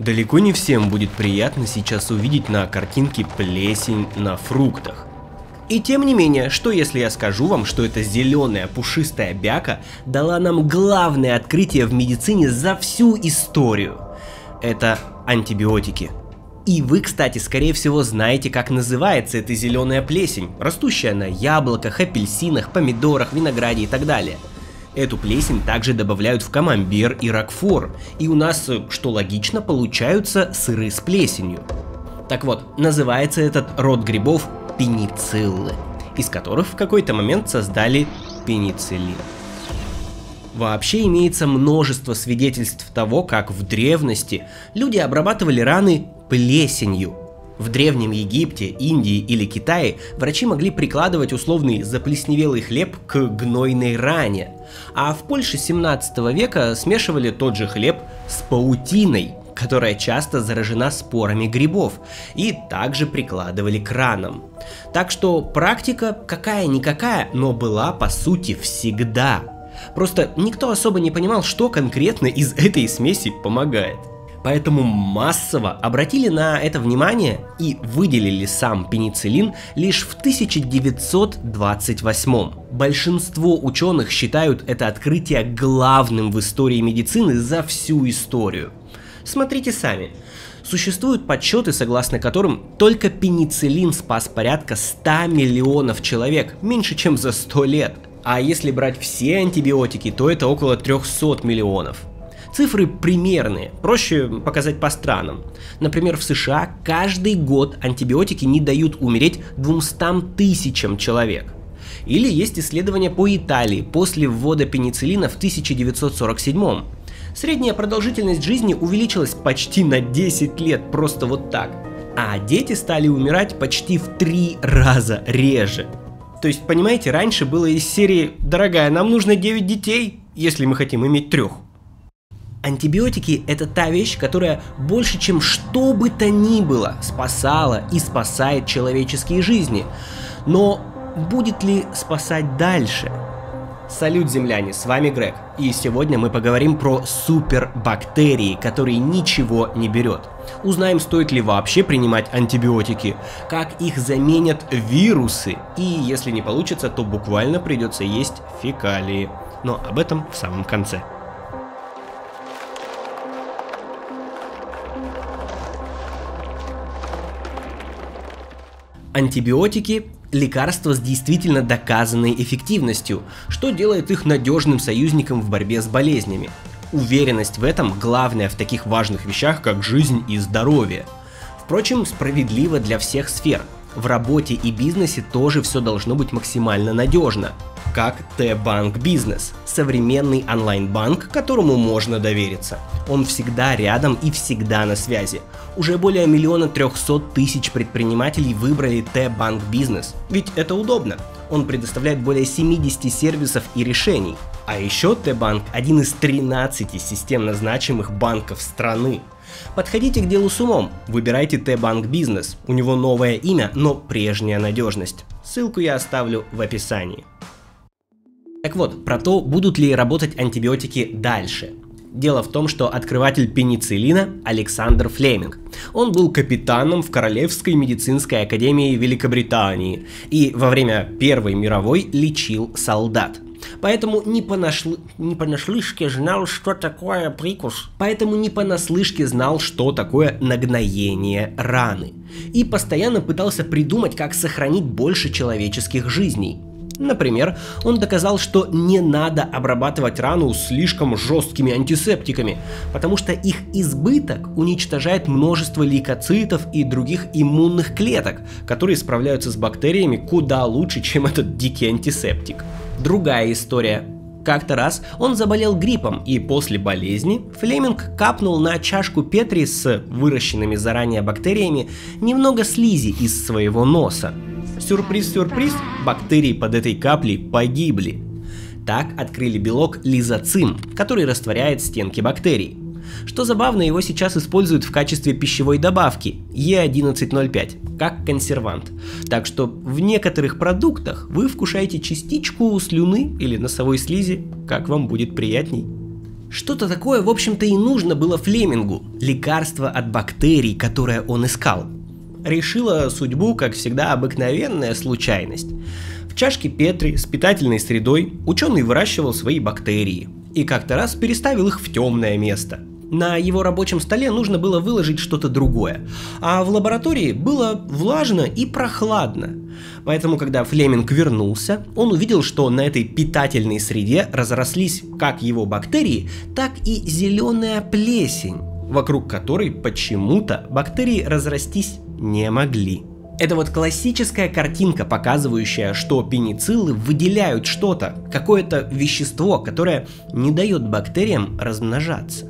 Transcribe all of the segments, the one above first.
Далеко не всем будет приятно сейчас увидеть на картинке плесень на фруктах. И тем не менее, что если я скажу вам, что эта зеленая пушистая бяка дала нам главное открытие в медицине за всю историю? Это антибиотики. И вы, кстати, скорее всего знаете, как называется эта зеленая плесень, растущая на яблоках, апельсинах, помидорах, винограде и так далее. Эту плесень также добавляют в камамбер и рокфор, и у нас, что логично, получаются сыры с плесенью. Так вот, называется этот род грибов пенициллы, из которых в какой-то момент создали пенициллин. Вообще имеется множество свидетельств того, как в древности люди обрабатывали раны плесенью. В Древнем Египте, Индии или Китае врачи могли прикладывать условный заплесневелый хлеб к гнойной ране, а в Польше 17 века смешивали тот же хлеб с паутиной, которая часто заражена спорами грибов, и также прикладывали к ранам. Так что практика какая-никакая, но была по сути всегда. Просто никто особо не понимал, что конкретно из этой смеси помогает. Поэтому массово обратили на это внимание и выделили сам пенициллин лишь в 1928. Большинство ученых считают это открытие главным в истории медицины за всю историю. Смотрите сами. Существуют подсчеты, согласно которым только пенициллин спас порядка 100 миллионов человек, меньше чем за 100 лет. А если брать все антибиотики, то это около 300 миллионов. Цифры примерные, проще показать по странам. Например, в США каждый год антибиотики не дают умереть 200 тысячам человек. Или есть исследования по Италии после ввода пенициллина в 1947. Средняя продолжительность жизни увеличилась почти на 10 лет, просто вот так. А дети стали умирать почти в 3 раза реже. То есть, понимаете, раньше было из серии «Дорогая, нам нужно 9 детей, если мы хотим иметь 3». Антибиотики – это та вещь, которая больше, чем что бы то ни было, спасала и спасает человеческие жизни. Но будет ли спасать дальше? Салют, земляне, с вами Грег, и сегодня мы поговорим про супербактерии, которые ничего не берет. Узнаем, стоит ли вообще принимать антибиотики, как их заменят вирусы, и если не получится, то буквально придется есть фекалии. Но об этом в самом конце. Антибиотики – лекарства с действительно доказанной эффективностью, что делает их надежным союзником в борьбе с болезнями. Уверенность в этом главное в таких важных вещах, как жизнь и здоровье. Впрочем, справедливо для всех сфер. В работе и бизнесе тоже все должно быть максимально надежно. Как Т-Банк Бизнес – современный онлайн-банк, которому можно довериться. Он всегда рядом и всегда на связи. Уже более 1 300 000 предпринимателей выбрали Т-Банк Бизнес, ведь это удобно. Он предоставляет более 70 сервисов и решений. А еще Т-Банк – один из 13 системно значимых банков страны. Подходите к делу с умом, выбирайте Т-Банк Бизнес, у него новое имя, но прежняя надежность. Ссылку я оставлю в описании. Так вот, про то, будут ли работать антибиотики дальше. Дело в том, что открыватель пенициллина Александр Флеминг. Он был капитаном в Королевской медицинской академии Великобритании и во время Первой мировой лечил солдат. Поэтому не понаслышке знал, что такое прикус. Поэтому не понаслышке знал, что такое нагноение раны. И постоянно пытался придумать, как сохранить больше человеческих жизней. Например, он доказал, что не надо обрабатывать рану слишком жесткими антисептиками, потому что их избыток уничтожает множество лейкоцитов и других иммунных клеток, которые справляются с бактериями куда лучше, чем этот дикий антисептик. Другая история. Как-то раз он заболел гриппом, и после болезни Флеминг капнул на чашку Петри с выращенными заранее бактериями немного слизи из своего носа. Сюрприз-сюрприз, бактерии под этой каплей погибли. Так открыли белок лизоцим, который растворяет стенки бактерий. Что забавно, его сейчас используют в качестве пищевой добавки Е1105, как консервант. Так что в некоторых продуктах вы вкушаете частичку слюны или носовой слизи, как вам будет приятней. Что-то такое, в общем-то, и нужно было Флемингу. Лекарство от бактерий, которое он искал. Решила судьбу, как всегда, обыкновенная случайность. В чашке Петри с питательной средой ученый выращивал свои бактерии. И как-то раз переставил их в темное место. На его рабочем столе нужно было выложить что-то другое, а в лаборатории было влажно и прохладно. Поэтому, когда Флеминг вернулся, он увидел, что на этой питательной среде разрослись как его бактерии, так и зеленая плесень, вокруг которой почему-то бактерии разрастись не могли. Это вот классическая картинка, показывающая, что пенициллы выделяют что-то, какое-то вещество, которое не дает бактериям размножаться.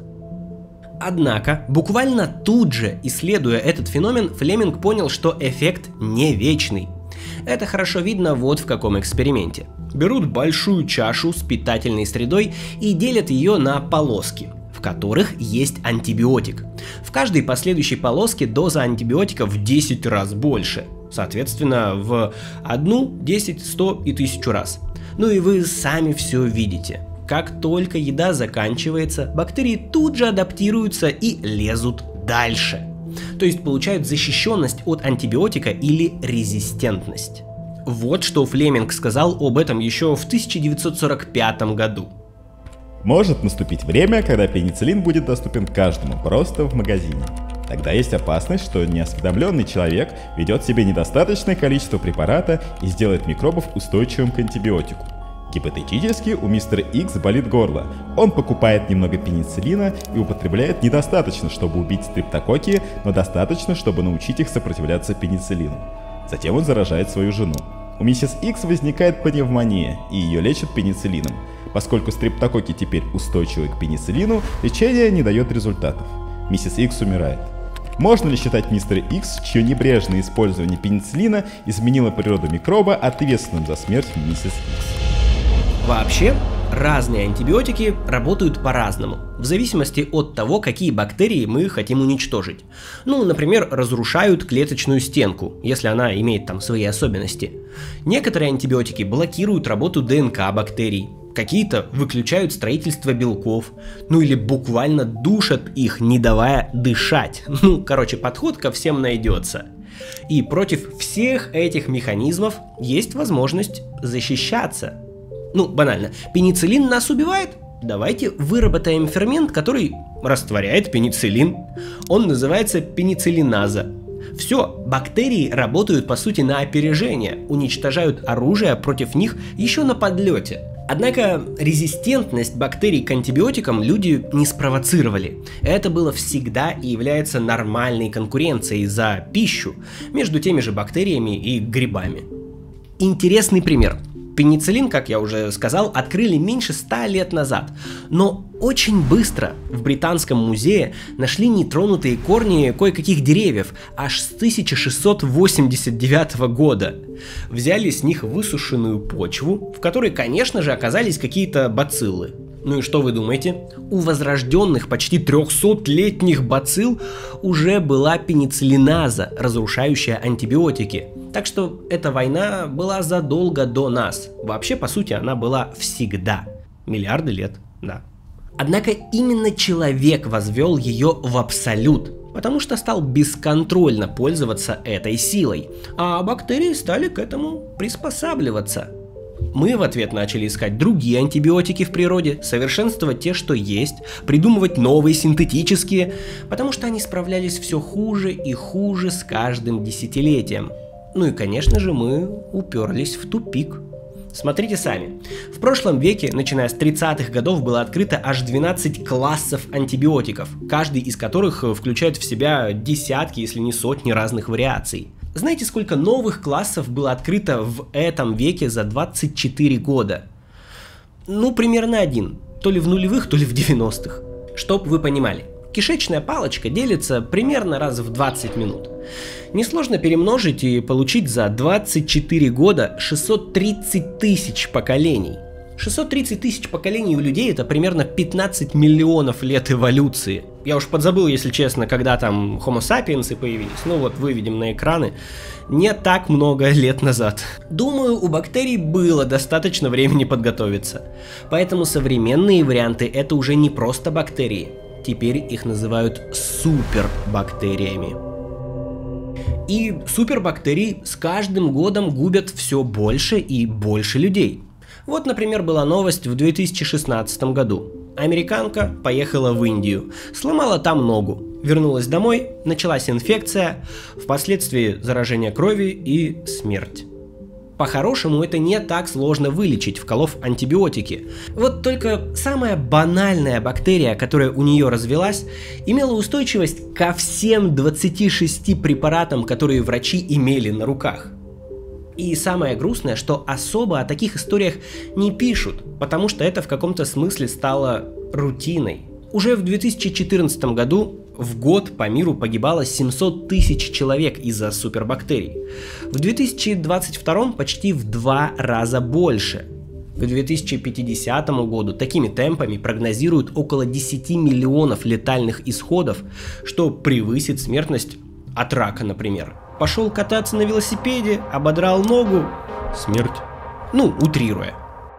Однако, буквально тут же, исследуя этот феномен, Флеминг понял, что эффект не вечный. Это хорошо видно вот в каком эксперименте. Берут большую чашу с питательной средой и делят ее на полоски, в которых есть антибиотик. В каждой последующей полоске доза антибиотика в 10 раз больше. Соответственно, в 1, 10, 100 и 1000 раз. Ну и вы сами все видите. Как только еда заканчивается, бактерии тут же адаптируются и лезут дальше. То есть получают защищенность от антибиотика или резистентность. Вот что Флеминг сказал об этом еще в 1945 году. Может наступить время, когда пенициллин будет доступен каждому просто в магазине. Тогда есть опасность, что неосведомленный человек ведет в себе недостаточное количество препарата и сделает микробов устойчивым к антибиотику. Гипотетически у мистера Икс болит горло. Он покупает немного пенициллина и употребляет недостаточно, чтобы убить стрептококки, но достаточно, чтобы научить их сопротивляться пенициллину. Затем он заражает свою жену. У миссис Икс возникает пневмония, и ее лечат пенициллином. Поскольку стрептококки теперь устойчивы к пенициллину, лечение не дает результатов. Миссис Икс умирает. Можно ли считать мистера Икс, чье небрежное использование пенициллина изменило природу микроба, ответственным за смерть миссис Икс? Вообще, разные антибиотики работают по-разному, в зависимости от того, какие бактерии мы хотим уничтожить. Ну, например, разрушают клеточную стенку, если она имеет там свои особенности. Некоторые антибиотики блокируют работу ДНК бактерий, какие-то выключают строительство белков, ну или буквально душат их, не давая дышать. Ну, короче, подход ко всем найдется. И против всех этих механизмов есть возможность защищаться. Ну, банально, пенициллин нас убивает? Давайте выработаем фермент, который растворяет пенициллин. Он называется пенициллиназа. Все, бактерии работают по сути на опережение, уничтожают оружие против них еще на подлете. Однако резистентность бактерий к антибиотикам люди не спровоцировали. Это было всегда и является нормальной конкуренцией за пищу между теми же бактериями и грибами. Интересный пример. Пенициллин, как я уже сказал, открыли меньше 100 лет назад, но очень быстро в Британском музее нашли нетронутые корни кое-каких деревьев аж с 1689 года. Взяли с них высушенную почву, в которой, конечно же, оказались какие-то бациллы. Ну и что вы думаете? У возрожденных почти 300-летних бацилл уже была пенициллиназа, разрушающая антибиотики. Так что эта война была задолго до нас. Вообще, по сути, она была всегда. Миллиарды лет, да. Однако именно человек возвел ее в абсолют, потому что стал бесконтрольно пользоваться этой силой, а бактерии стали к этому приспосабливаться. Мы в ответ начали искать другие антибиотики в природе, совершенствовать те, что есть, придумывать новые синтетические, потому что они справлялись все хуже и хуже с каждым десятилетием. Ну и, конечно же, мы уперлись в тупик. Смотрите сами. В прошлом веке, начиная с 30-х годов, было открыто аж 12 классов антибиотиков, каждый из которых включает в себя десятки, если не сотни разных вариаций. Знаете, сколько новых классов было открыто в этом веке за 24 года? Ну, примерно один. То ли в нулевых, то ли в 90-х. Чтоб вы понимали. Кишечная палочка делится примерно раз в 20 минут. Несложно перемножить и получить за 24 года 630 тысяч поколений. 630 тысяч поколений у людей — это примерно 15 миллионов лет эволюции. Я уж подзабыл, если честно, когда там Homo sapiens появились. Ну вот, выведем на экраны. Не так много лет назад. Думаю, у бактерий было достаточно времени подготовиться. Поэтому современные варианты — это уже не просто бактерии. Теперь их называют супербактериями. И супербактерии с каждым годом губят все больше и больше людей. Вот, например, была новость в 2016 году. Американка поехала в Индию, сломала там ногу, вернулась домой, началась инфекция, впоследствии заражение крови и смерть. По-хорошему, это не так сложно вылечить, вколов антибиотики. Вот только самая банальная бактерия, которая у нее развелась, имела устойчивость ко всем 26 препаратам, которые врачи имели на руках. И самое грустное, что особо о таких историях не пишут, потому что это в каком-то смысле стало рутиной. Уже в 2014 году в год по миру погибало 700 тысяч человек из-за супербактерий. В 2022 почти в 2 раза больше. К 2050 году такими темпами прогнозируют около 10 миллионов летальных исходов, что превысит смертность от рака, например. Пошел кататься на велосипеде, ободрал ногу — смерть. Ну, утрируя.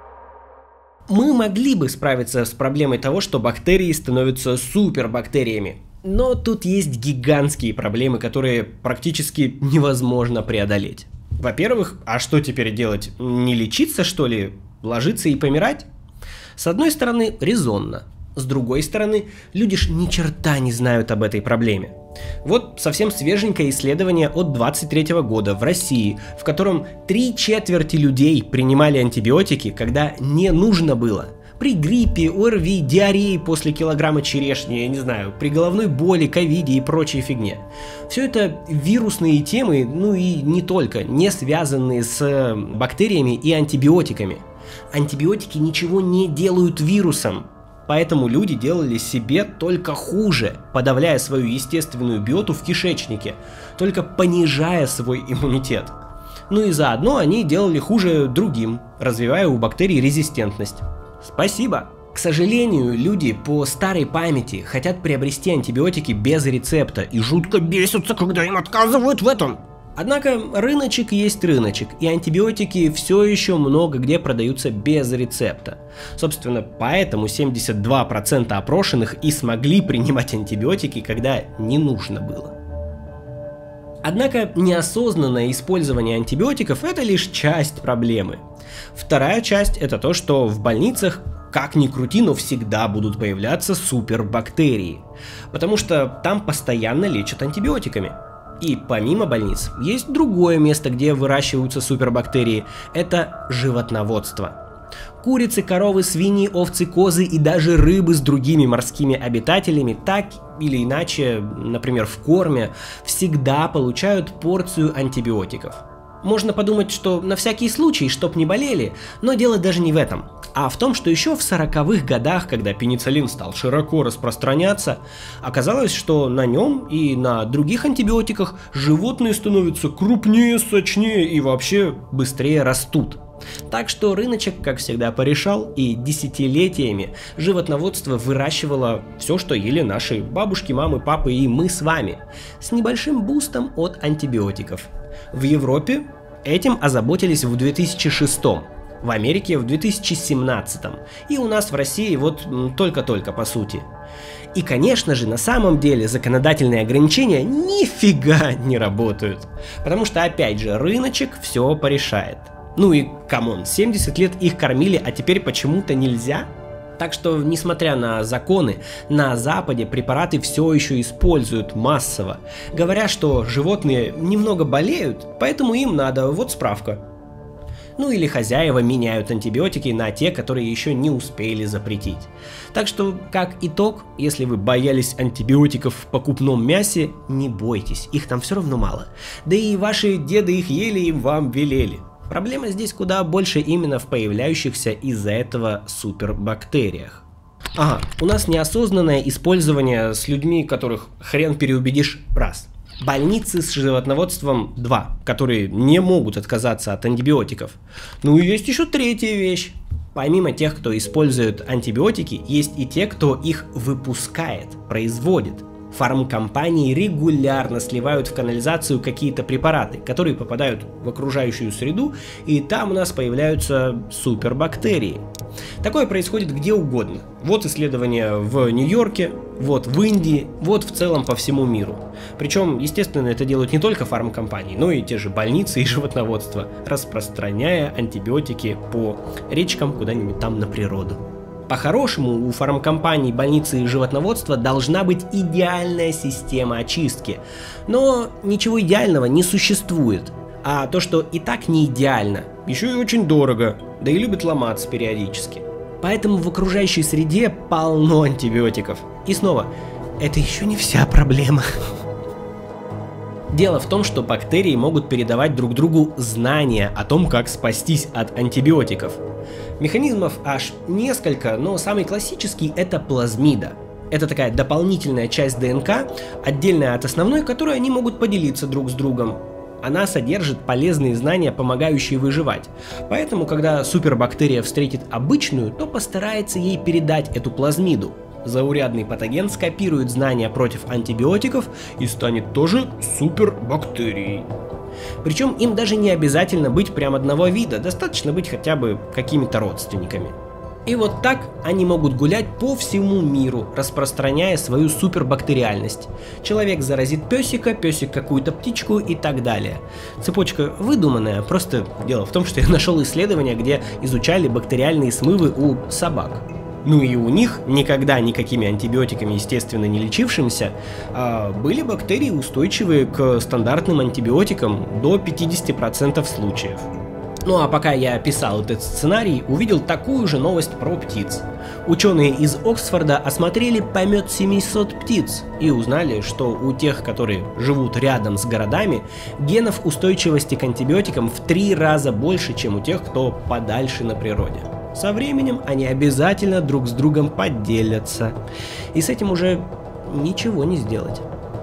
Мы могли бы справиться с проблемой того, что бактерии становятся супербактериями. Но тут есть гигантские проблемы, которые практически невозможно преодолеть. Во-первых, а что теперь делать? Не лечиться, что ли? Ложиться и помирать? С одной стороны, резонно. С другой стороны, люди ж ни черта не знают об этой проблеме. Вот совсем свеженькое исследование от 23 года в России, в котором 3/4 людей принимали антибиотики, когда не нужно было. При гриппе, ОРВИ, диарее после килограмма черешни, я не знаю, при головной боли, ковиде и прочей фигне. Все это вирусные темы, ну и не только, не связанные с бактериями и антибиотиками. Антибиотики ничего не делают вирусом. Поэтому люди делали себе только хуже, подавляя свою естественную биоту в кишечнике, только понижая свой иммунитет. Ну и заодно они делали хуже другим, развивая у бактерий резистентность. Спасибо! К сожалению, люди по старой памяти хотят приобрести антибиотики без рецепта и жутко бесятся, когда им отказывают в этом. Однако рыночек есть рыночек, и антибиотики все еще много где продаются без рецепта. Собственно, поэтому 72% опрошенных и смогли принимать антибиотики, когда не нужно было. Однако неосознанное использование антибиотиков — это лишь часть проблемы. Вторая часть — это то, что в больницах, как ни крути, но всегда будут появляться супербактерии, потому что там постоянно лечат антибиотиками. И помимо больниц, есть другое место, где выращиваются супербактерии – это животноводство. Курицы, коровы, свиньи, овцы, козы и даже рыбы с другими морскими обитателями так или иначе, например в корме, всегда получают порцию антибиотиков. Можно подумать, что на всякий случай, чтоб не болели, но дело даже не в этом, а в том, что еще в 40-х годах, когда пенициллин стал широко распространяться, оказалось, что на нем и на других антибиотиках животные становятся крупнее, сочнее и вообще быстрее растут. Так что рыночек, как всегда, порешал, и десятилетиями животноводство выращивало все, что ели наши бабушки, мамы, папы и мы с вами, с небольшим бустом от антибиотиков. В Европе этим озаботились в 2006, в Америке в 2017 и у нас в России вот только-только по сути. И конечно же, на самом деле законодательные ограничения нифига не работают, потому что опять же рыночек все порешает. Ну и камон, 70 лет их кормили, а теперь почему-то нельзя? Так что, несмотря на законы, на Западе препараты все еще используют массово, говоря, что животные немного болеют, поэтому им надо, вот справка. Ну или хозяева меняют антибиотики на те, которые еще не успели запретить. Так что, как итог, если вы боялись антибиотиков в покупном мясе, не бойтесь, их там все равно мало. Да и ваши деды их ели и вам велели. Проблема здесь куда больше именно в появляющихся из-за этого супербактериях. Ага, у нас неосознанное использование с людьми, которых хрен переубедишь, раз. Больницы с животноводством 2, которые не могут отказаться от антибиотиков. Ну и есть еще третья вещь. Помимо тех, кто использует антибиотики, есть и те, кто их выпускает, производит. Фармкомпании регулярно сливают в канализацию какие-то препараты, которые попадают в окружающую среду, и там у нас появляются супербактерии. Такое происходит где угодно. Вот исследования в Нью-Йорке, вот в Индии, вот в целом по всему миру. Причем, естественно, это делают не только фармкомпании, но и те же больницы и животноводство, распространяя антибиотики по речкам куда-нибудь там на природу. По-хорошему, у фармкомпаний, больницы и животноводства должна быть идеальная система очистки. Но ничего идеального не существует. А то, что и так не идеально, еще и очень дорого, да и любит ломаться периодически. Поэтому в окружающей среде полно антибиотиков. И снова, это еще не вся проблема. Дело в том, что бактерии могут передавать друг другу знания о том, как спастись от антибиотиков. Механизмов аж несколько, но самый классический — это плазмида. Это такая дополнительная часть ДНК, отдельная от основной, которой они могут поделиться друг с другом. Она содержит полезные знания, помогающие выживать. Поэтому, когда супербактерия встретит обычную, то постарается ей передать эту плазмиду. Заурядный патоген скопирует знания против антибиотиков и станет тоже супербактерией. Причем им даже не обязательно быть прям одного вида, достаточно быть хотя бы какими-то родственниками. И вот так они могут гулять по всему миру, распространяя свою супербактериальность. Человек заразит песика, песик какую-то птичку и так далее. Цепочка выдуманная, просто дело в том, что я нашел исследования, где изучали бактериальные смывы у собак. Ну и у них, никогда никакими антибиотиками, естественно, не лечившимся, были бактерии, устойчивые к стандартным антибиотикам до 50% случаев. Ну а пока я писал этот сценарий, увидел такую же новость про птиц. Ученые из Оксфорда осмотрели помет 700 птиц и узнали, что у тех, которые живут рядом с городами, генов устойчивости к антибиотикам в 3 раза больше, чем у тех, кто подальше на природе. Со временем они обязательно друг с другом поделятся, и с этим уже ничего не сделать.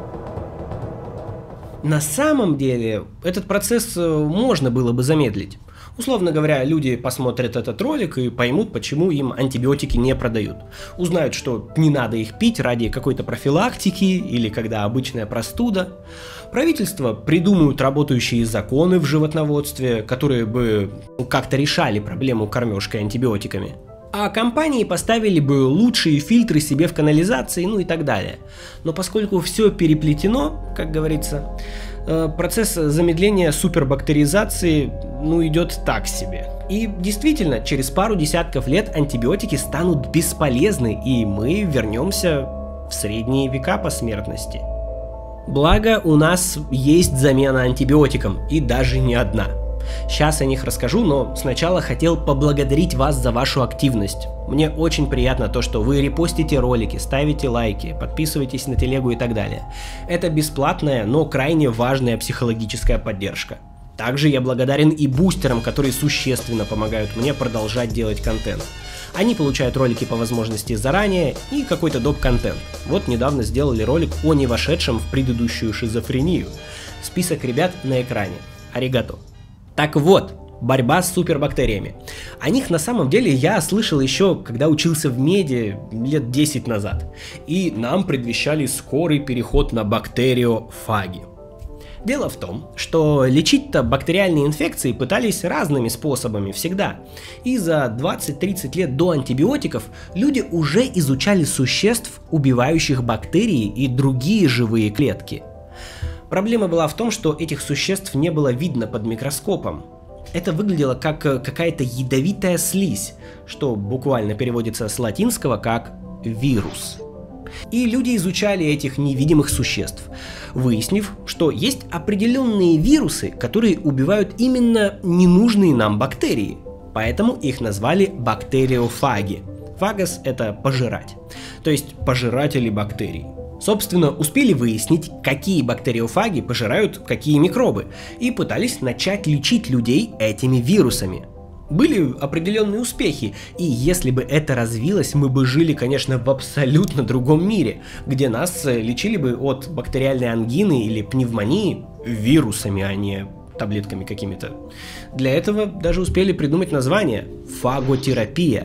На самом деле, этот процесс можно было бы замедлить. Условно говоря, люди посмотрят этот ролик и поймут, почему им антибиотики не продают. Узнают, что не надо их пить ради какой-то профилактики или когда обычная простуда. Правительства придумают работающие законы в животноводстве, которые бы как-то решали проблему кормежкой антибиотиками. А компании поставили бы лучшие фильтры себе в канализации, ну и так далее. Но поскольку все переплетено, как говорится, процесс замедления супербактеризации, идет так себе. И действительно, через пару десятков лет антибиотики станут бесполезны, и мы вернемся в средние века по смертности. Благо, у нас есть замена антибиотикам, и даже не одна. Сейчас о них расскажу, но сначала хотел поблагодарить вас за вашу активность. Мне очень приятно то, что вы репостите ролики, ставите лайки, подписываетесь на телегу и так далее. Это бесплатная, но крайне важная психологическая поддержка. Также я благодарен и бустерам, которые существенно помогают мне продолжать делать контент. Они получают ролики по возможности заранее и какой-то доп-контент. Вот недавно сделали ролик о не вошедшем в предыдущую шизофрению. Список ребят на экране. Аригато. Так вот, борьба с супербактериями. О них на самом деле я слышал еще, когда учился в меди лет 10 назад. И нам предвещали скорый переход на бактериофаги. Дело в том, что лечить-то бактериальные инфекции пытались разными способами всегда. И за 20-30 лет до антибиотиков люди уже изучали существ, убивающих бактерии и другие живые клетки. Проблема была в том, что этих существ не было видно под микроскопом. Это выглядело как какая-то ядовитая слизь, что буквально переводится с латинского как «вирус». И люди изучали этих невидимых существ, выяснив, что есть определенные вирусы, которые убивают именно ненужные нам бактерии. Поэтому их назвали бактериофаги. Фагос — это пожирать, то есть пожиратели бактерий. Собственно, успели выяснить, какие бактериофаги пожирают какие микробы, и пытались начать лечить людей этими вирусами. Были определенные успехи, и если бы это развилось, мы бы жили, конечно, в абсолютно другом мире, где нас лечили бы от бактериальной ангины или пневмонии вирусами, а не таблетками какими-то. Для этого даже успели придумать название – фаготерапия.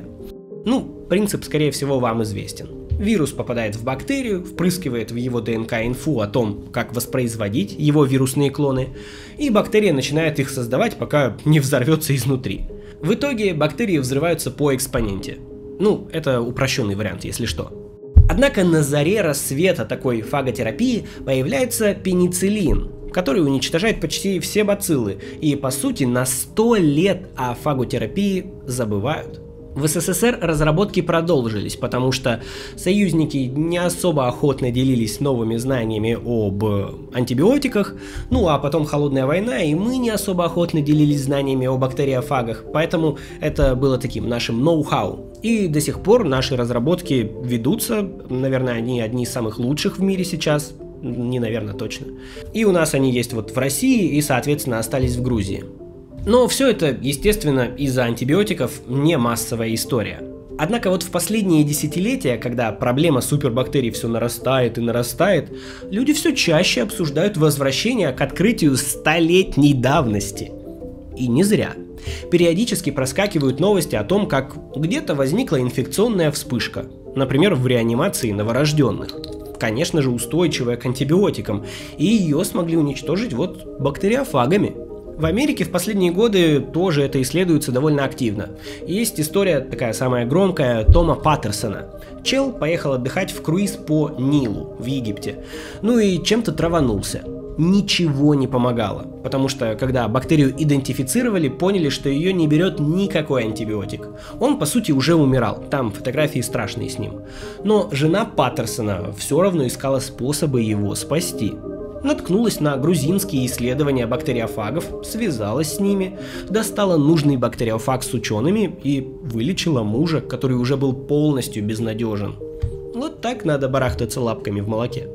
Ну, принцип, скорее всего, вам известен. Вирус попадает в бактерию, впрыскивает в его ДНК инфу о том, как воспроизводить его вирусные клоны, и бактерия начинает их создавать, пока не взорвется изнутри. В итоге бактерии взрываются по экспоненте. Ну, это упрощенный вариант, если что. Однако на заре рассвета такой фаготерапии появляется пенициллин, который уничтожает почти все бациллы, и по сути на 100 лет о фаготерапии забывают. В СССР разработки продолжились, потому что союзники не особо охотно делились новыми знаниями об антибиотиках, ну а потом холодная война, и мы не особо охотно делились знаниями о бактериофагах, поэтому это было таким нашим ноу-хау. И до сих пор наши разработки ведутся, наверное, они одни из самых лучших в мире сейчас, не наверное, точно. И у нас они есть вот в России и, соответственно, остались в Грузии. Но все это, естественно, из-за антибиотиков не массовая история. Однако вот в последние десятилетия, когда проблема супербактерий все нарастает и нарастает, люди все чаще обсуждают возвращение к открытию 100-летней давности. И не зря. Периодически проскакивают новости о том, как где-то возникла инфекционная вспышка, например, в реанимации новорожденных. Конечно же, устойчивая к антибиотикам, и ее смогли уничтожить вот бактериофагами. В Америке в последние годы тоже это исследуется довольно активно. Есть история, такая самая громкая, Тома Паттерсона. Чел поехал отдыхать в круиз по Нилу в Египте. Ну и чем-то траванулся. Ничего не помогало, потому что когда бактерию идентифицировали, поняли, что ее не берет никакой антибиотик. Он по сути уже умирал, там фотографии страшные с ним. Но жена Паттерсона все равно искала способы его спасти. Наткнулась на грузинские исследования бактериофагов, связалась с ними, достала нужный бактериофаг с учеными и вылечила мужа, который уже был полностью безнадежен. Вот так надо барахтаться лапками в молоке.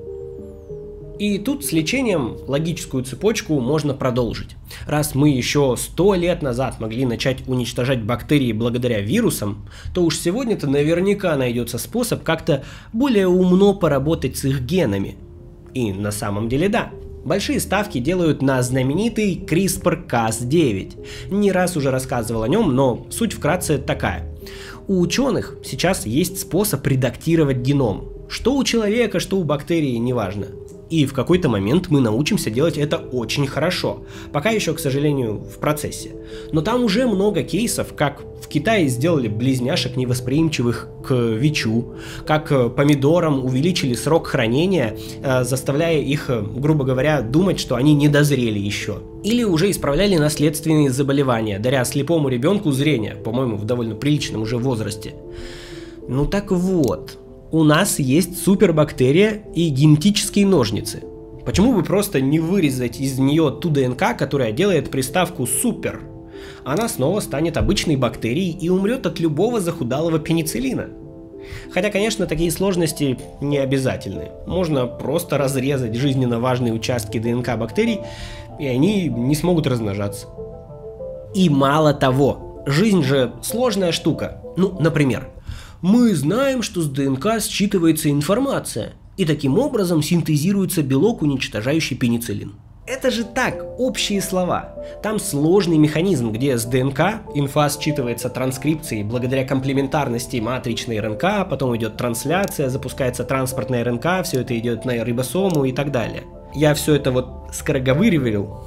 И тут с лечением логическую цепочку можно продолжить. Раз мы еще 100 лет назад могли начать уничтожать бактерии благодаря вирусам, то уж сегодня-то наверняка найдется способ как-то более умно поработать с их генами. И на самом деле да, большие ставки делают на знаменитый CRISPR-Cas9. Не раз уже рассказывал о нем, но суть вкратце такая. У ученых сейчас есть способ редактировать геном. Что у человека, что у бактерии, неважно. И в какой-то момент мы научимся делать это очень хорошо. Пока еще, к сожалению, в процессе. Но там уже много кейсов, как в Китае сделали близняшек невосприимчивых к ВИЧу, как помидорам увеличили срок хранения, заставляя их, грубо говоря, думать, что они не дозрели еще. Или уже исправляли наследственные заболевания, даря слепому ребенку зрение, по-моему, в довольно приличном уже возрасте. Ну так вот. У нас есть супербактерия и генетические ножницы. Почему бы просто не вырезать из нее ту ДНК, которая делает приставку «супер»? Она снова станет обычной бактерией и умрет от любого захудалого пенициллина. Хотя, конечно, такие сложности не обязательны. Можно просто разрезать жизненно важные участки ДНК бактерий, и они не смогут размножаться. И мало того, жизнь же сложная штука. Ну, например, мы знаем, что с ДНК считывается информация, и таким образом синтезируется белок, уничтожающий пенициллин. Это же так, общие слова. Там сложный механизм, где с ДНК инфа считывается транскрипцией благодаря комплементарности матричной РНК, потом идет трансляция, запускается транспортная РНК, все это идет на рибосому и так далее. Я все это вот скороговорил,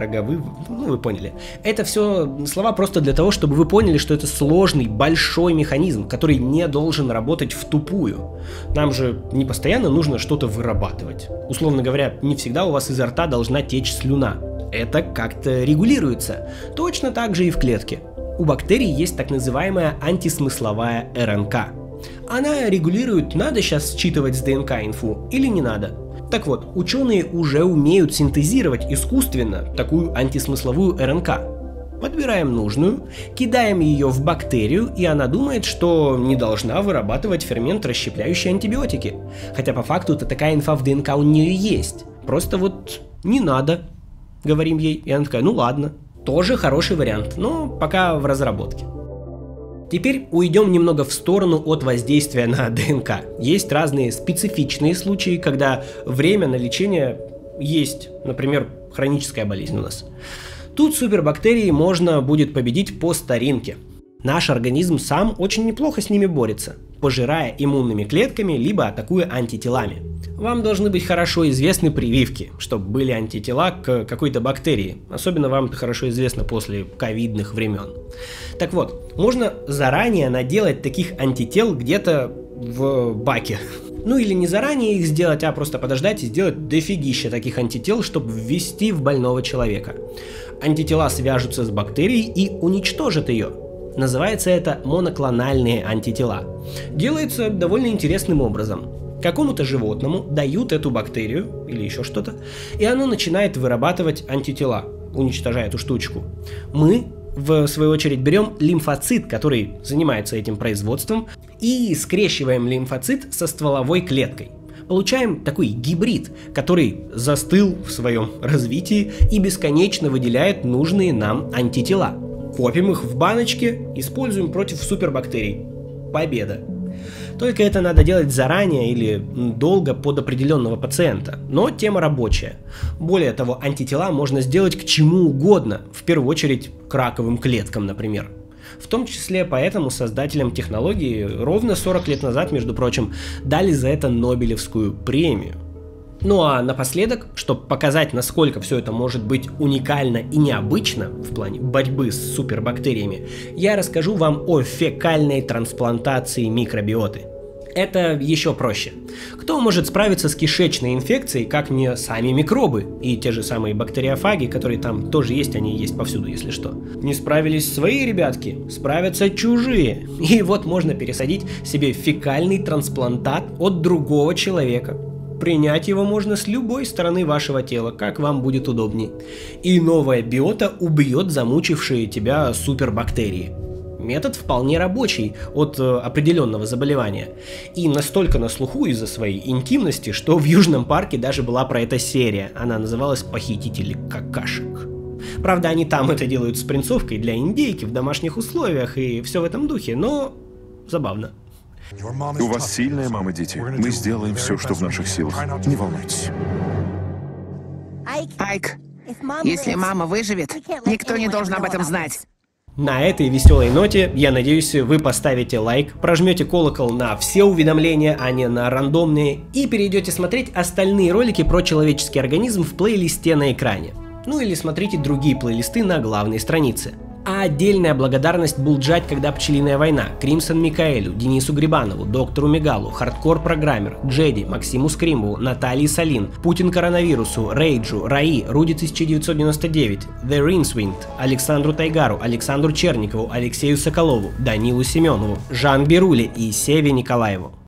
ну вы поняли. Это все слова просто для того, чтобы вы поняли, что это сложный, большой механизм, который не должен работать втупую. Нам же не постоянно нужно что-то вырабатывать. Условно говоря, не всегда у вас изо рта должна течь слюна. Это как-то регулируется. Точно так же и в клетке. У бактерий есть так называемая антисмысловая РНК. Она регулирует, надо сейчас считывать с ДНК инфу или не надо. Так вот, ученые уже умеют синтезировать искусственно такую антисмысловую РНК. Подбираем нужную, кидаем ее в бактерию, и она думает, что не должна вырабатывать фермент, расщепляющий антибиотики. Хотя по факту-то такая инфа в ДНК у нее есть. Просто вот не надо, говорим ей, и она такая, ну ладно. Тоже хороший вариант, но пока в разработке. Теперь уйдем немного в сторону от воздействия на ДНК. Есть разные специфичные случаи, когда время на лечение есть, например, хроническая болезнь у нас. Тут супербактерии можно будет победить по старинке. Наш организм сам очень неплохо с ними борется, пожирая иммунными клетками, либо атакуя антителами. Вам должны быть хорошо известны прививки, чтобы были антитела к какой-то бактерии. Особенно вам это хорошо известно после ковидных времен. Так вот, можно заранее наделать таких антител где-то в баке. Ну или не заранее их сделать, а просто подождать и сделать дофигища таких антител, чтобы ввести в больного человека. Антитела свяжутся с бактерией и уничтожат ее. Называется это моноклональные антитела. Делается довольно интересным образом. Какому-то животному дают эту бактерию или еще что-то, и оно начинает вырабатывать антитела, уничтожая эту штучку. Мы, в свою очередь, берем лимфоцит, который занимается этим производством, и скрещиваем лимфоцит со стволовой клеткой. Получаем такой гибрид, который застыл в своем развитии и бесконечно выделяет нужные нам антитела. Копим их в баночке, используем против супербактерий. Победа. Только это надо делать заранее или долго под определенного пациента, но тема рабочая. Более того, антитела можно сделать к чему угодно, в первую очередь к раковым клеткам, например. В том числе поэтому создателям технологии ровно 40 лет назад, между прочим, дали за это Нобелевскую премию. Ну а напоследок, чтобы показать, насколько все это может быть уникально и необычно в плане борьбы с супербактериями, я расскажу вам о фекальной трансплантации микробиоты. Это еще проще. Кто может справиться с кишечной инфекцией, как не сами микробы и те же самые бактериофаги, которые там тоже есть, они есть повсюду, если что. Не справились свои ребятки, справятся чужие. И вот можно пересадить себе фекальный трансплантат от другого человека. Принять его можно с любой стороны вашего тела, как вам будет удобней. И новая биота убьет замучившие тебя супербактерии. Метод вполне рабочий от определенного заболевания. И настолько на слуху из-за своей интимности, что в Южном парке даже была про это серия. Она называлась «Похитители какашек». Правда, они там это делают с принцовкой для индейки в домашних условиях и все в этом духе, но забавно. У вас сильная мама, дети. Мы сделаем все, что в наших силах. Не волнуйтесь. Айк, если мама выживет, никто не должен об этом знать. На этой веселой ноте, я надеюсь, вы поставите лайк, прожмете колокол на все уведомления, а не на рандомные, и перейдете смотреть остальные ролики про человеческий организм в плейлисте на экране. Ну или смотрите другие плейлисты на главной странице. А отдельная благодарность Булджать, когда пчелиная война, Кримсон Микаэлю, Денису Грибанову, Доктору Мигалу, Хардкор Программер, Джеди, Максиму Скримову, Наталье Салин, Путин Коронавирусу, Рейджу, Раи, Руди 1999, The Rinswind, Александру Тайгару, Александру Черникову, Алексею Соколову, Данилу Семенову, Жан Беруле и Севе Николаеву.